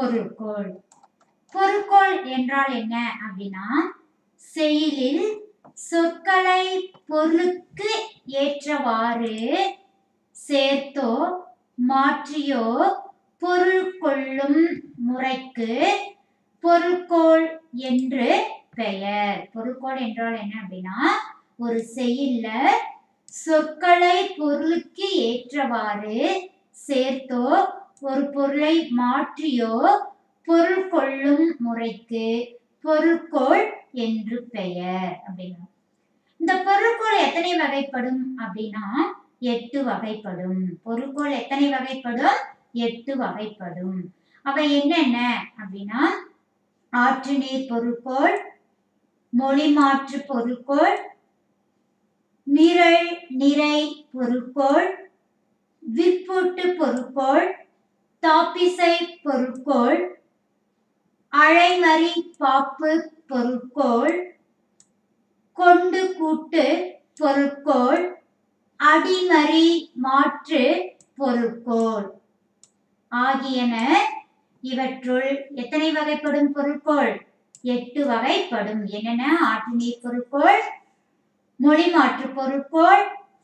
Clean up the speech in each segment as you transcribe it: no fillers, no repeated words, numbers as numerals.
பொருட்கோள். பொருட்கோள் என்றால் என்ன அப்படின்னா, செய்யுளில் சொற்களை பொருளுக்கு ஏற்றவாறு சேர்த்தோ மாற்றியோ பொருள் கொள்ளும் முறைக்கு பொருட்கோள் என்று பெயர். பொருட்கோள் என்றால் என்ன அப்படின்னா, ஒரு செய்யுள்ல சொற்களை பொருளுக்கு ஏற்றவாறு சேர்த்தோ ஒரு பொருளை மாற்றியோ பொருள் கொள்ளும் முறைக்கு பொருட்கோள் என்று பெயர் அப்படின்னா. இந்த பொருட்கோள் எத்தனை வகைப்படும் அப்படின்னா 8 வகைப்படும். பொருட்கோள் எத்தனை வகைப்படும்? 8 வகைப்படும். அவை என்னென்ன அப்படின்னா, ஆற்று நீர் பொருட்கோள், மொழி மாற்று பொருட்கோள், நிரல் நிறை பொருட்கோள், விற்பூட்டு பொருட்கோள், தாப்பிசை பொருட்கோள், அழைமறி பாப்பு பொருட்கோள், கொண்டு கூட்டு பொருட்கோள், அடிமறி மாற்று பொருட்கோள் ஆகியன இவற்றுள் எத்தனை வகைப்படும் பொருட்கோள்? 8 வகைப்படும். என்னென்ன? ஆற்று நீர் பொருட்கோள், மொழி மாற்று பொருட்கோள்,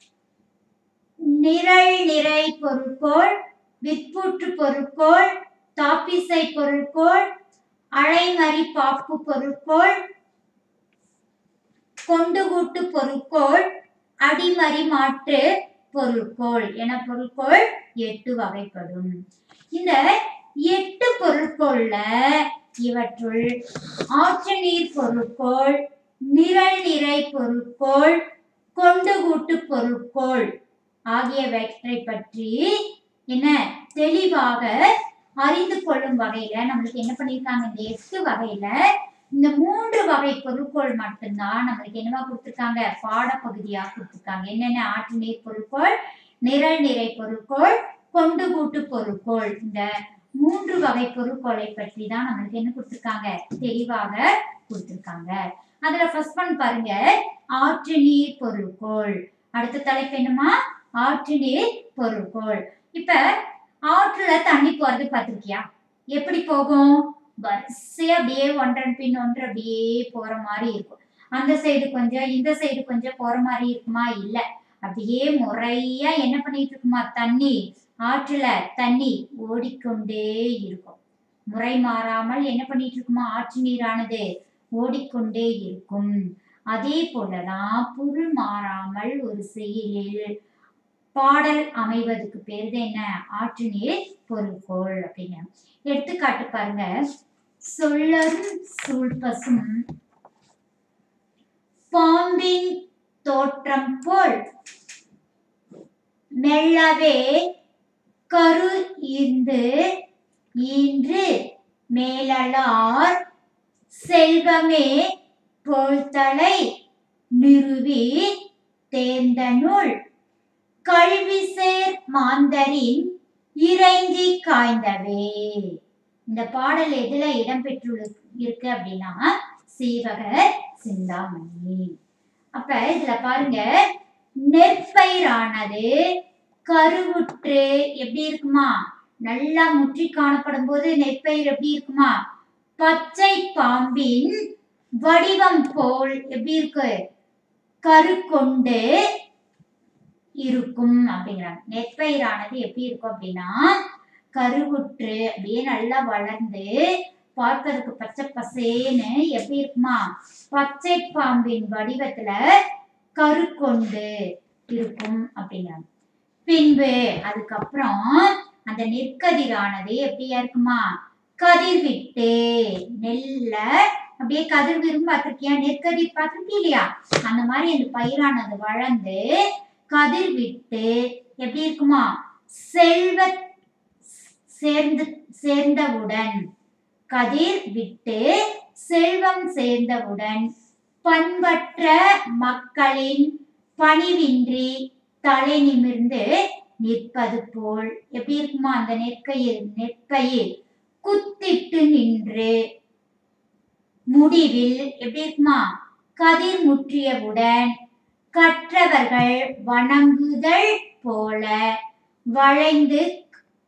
நிரல் நிறை பொருட்கோள், விற்பூற்று பொருட்கோள், தாப்பிசை பொருட்கோள், அழைமறி பாப்பு பொருட்கோள், கொண்டுகூட்டு பொருட்கோள், அடிமறி மாற்று பொருட்கோள் என பொருட்கோள் 8 வகைப்படும். இந்த 8 பொருட்கோள்ல இவற்றுள் ஆற்று நீர் பொருட்கோள், நிரல் நிறை பொருட்கோள், கொண்டுகூட்டு பொருட்கோள் ஆகியவற்றை பற்றி என்ன தெளிவாக அறிந்து கொள்ளும் வகையில நம்மளுக்கு என்ன பண்ணிருக்காங்க, இந்த 8 வகையில இந்த 3 வகை பொருட்கோள் மட்டும்தான் நம்மளுக்கு என்னவா கொடுத்திருக்காங்க, பாடப்பகுதியா கொடுத்திருக்காங்க. என்னென்ன? ஆற்று நீர் பொருட்கோள், நிரல் நிறை பொருட்கோள், கொண்டுகூட்டு பொருட்கோள். இந்த 3 வகை பொருட்கோளை பற்றி தான் நம்மளுக்கு என்ன கொடுத்திருக்காங்க, தெளிவாக கொடுத்திருக்காங்க. அதுல ஃபர்ஸ்ட் ஒன் பாருங்க, ஆற்று நீர் பொருட்கோள். அடுத்த தலைப்பு என்னமா? ஆற்று நீர் பொருட்கோள். இப்ப ஆற்றுல தண்ணி போறது பார்த்திருக்கியா? எப்படி போகும்? வரிசையா அப்படியே ஒன்றன் பின் ஒன்று அப்படியே போற மாதிரி இருக்கும். அந்த சைடு கொஞ்சம், இந்த சைடு கொஞ்சம் போற மாதிரி இருக்குமா? இல்ல, அப்படியே முறையா என்ன பண்ணிட்டு இருக்குமா, தண்ணி ஆற்றுல தண்ணி ஓடிக்கொண்டே இருக்கும். முறை மாறாமல் என்ன பண்ணிட்டு இருக்குமா, ஆற்று நீரானது ஓடிக்கொண்டே இருக்கும். அதே போலதான் பொருள் மாறாமல் ஒரு செய்யுளில் பாடல் அமைவதுக்கு பேரு என்ன, ஆற்று நீர் பொருட்கோள் அப்படிங்க. எடுத்துக்காட்டு பாருங்க, சொல்லரும் சூழ்பசும் பாம்பின் தோற்றம் போல் மெல்லவே கரு ஈன்று மேலார் செல்வமே போழ்தலை நிறுவி தேர்ந்தனுள் கல்விசேர் மாந்தரின் இறைஞ்சி காய்ந்தவே. இந்த பாடல் எதுல இடம்பெற்று அப்படின்னா சீவக சிந்தாமணி. அப்ப இதுல பாருங்க, நெற்பயிரானது கருவுற்று எப்படி இருக்குமா, நல்லா முற்றி காணப்படும் போது நெற்பயிர் எப்படி இருக்குமா, பச்சை பாம்பின் வடிவம் போல் எப்படி இருக்கு, கரு கொண்டு இருக்கும் அப்படிங்கிறாங்க. நெற்பயிரானது எப்படி இருக்கும் அப்படின்னா கருவுற்று அப்படியே நல்லா வளர்ந்து பார்ப்பதற்கு பச்சை பசேன்னு எப்படி இருக்குமா, பச்சை பாம்பின் வடிவத்துல கரு கொண்டு இருக்கும் அப்படிங்கிறாங்க. பின்பு அதுக்கப்புறம் அந்த நெற்கதிரானது எப்படியா இருக்குமா, கதிர் விட்டு நெல்ல அப்படியே கதிர் விரும் பார்த்திருக்கியா, நெற்கதிர் பார்த்திருக்கீ இல்லையா, அந்த மாதிரி அந்த பயிரானது வளர்ந்து கதிர் விட்டு எப்படி இருக்குமா, செல்வ சேர்ந்தவுடன், கதிர் விட்டு செல்வம் சேர்ந்தவுடன் பண்பற்ற மக்களின் பணிவின்றி தலை நிமிர்ந்து நிற்பது போல் எப்படி இருக்குமா, அந்த நெற்பயிர் குத்திட்டு நின்று முடிவில் எப்படி இருக்குமா, கதிர் முற்றியவுடன் கற்றவர்கள் வணங்குதல் போல வளைந்து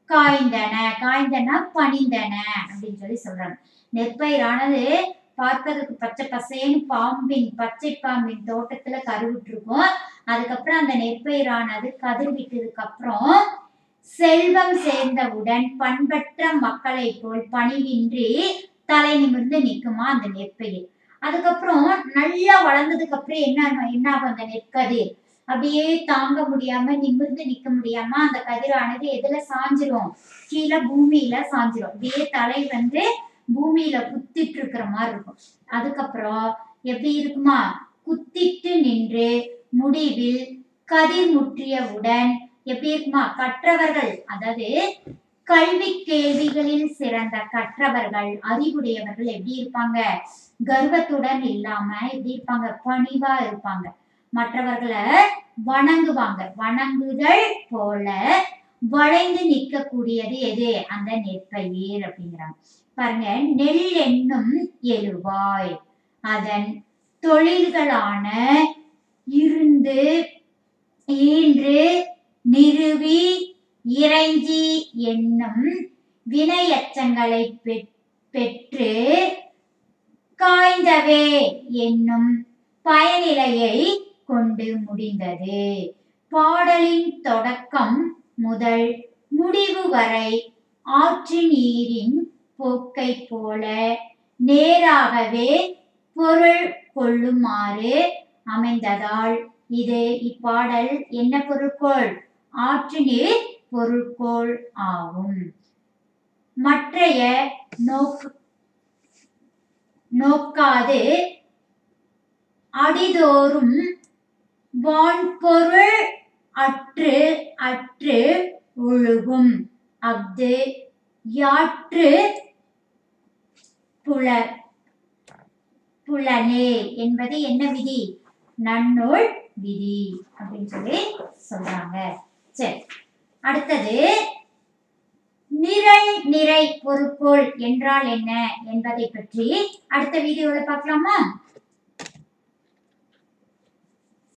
காய்ந்தன, காய்ந்தன பணிந்தன அப்படின்னு சொல்லி சொல்றாங்க. நெற்பயிரானது பார்ப்பதற்கு பச்சை பசேன்னு பச்சை பாம்பின் தோட்டத்துல கருவிட்டு இருக்கும். அதுக்கப்புறம் அந்த நெற்பயிரானது கதிர் விட்டதுக்கு அப்புறம் செல்வம் சேர்ந்தவுடன் பண்பற்ற மக்களை போல் பணிவின்றி தலை நிமிர்ந்து நிக்குமா அந்த நெற்பயிர். அதுக்கப்புறம் நல்லா வளர்ந்ததுக்கு அப்புறம் என்ன ஆகும் அந்த நெற்கதிர் அப்படியே தாங்க முடியாம நிமிர்ந்து நிக்க முடியாம அந்த கதிரானது எதுல சாஞ்சிரும், கீழே பூமியில சாஞ்சிரும். அப்படியே தலை பூமியில குத்திட்டு இருக்கிற மாதிரி இருக்கும். அதுக்கப்புறம் எப்படி இருக்குமா, குத்திட்டு நின்று முடிவில் கதிர் முற்றியவுடன் எப்படி இருக்குமா, கற்றவர்கள் அதாவது கல்வி கேள்விகளில் சிறந்த கற்றவர்கள் அறிவுடையவர்கள் எப்படி இருப்பாங்க, கர்வத்துடன் இல்லாம எப்படி இருப்பாங்க, பணிவா இருப்பாங்க. மற்றவர்களை வணங்குவாங்க. வணங்குதல் போல வளைந்து நிற்க கூடியது எது, அந்த நெற்பயிர் அப்படிங்கிறாங்க. பாருங்க, நெல் என்னும் எழுவாய் அதன் தொழில்களான இருந்து ஈன்று நிறுவி இறைஞ்சி என்னும் வினையச்சங்களை பெற்று காய்ந்தவே என்னும் பயனிலையை கொண்டு முடிந்தது. பாடலின் தொடக்கம் முதல் முடிவு வரை ஆற்று நீரின் போக்கை போல நேராகவே பொருள் கொள்ளுமாறு அமைந்ததால் இது இப்பாடல் என்ன பொருட்கோள், ஆற்று நீர் பொருட்கோள் ஆகும். மற்றைய நோக்காது அடிதோறும் வான்பொருள் அற்று அற்று ஒழுகும் அஃது யாற்று புலனே என்பது என்ன விதி, நன்னூல் விதி அப்படின்னு சொல்லி சொல்றாங்க. சரி, அடுத்தது நிறை பொருட்கோள் என்றால் என்ன என்பதை பற்றி அடுத்த வீடியோல பார்க்கலாமா?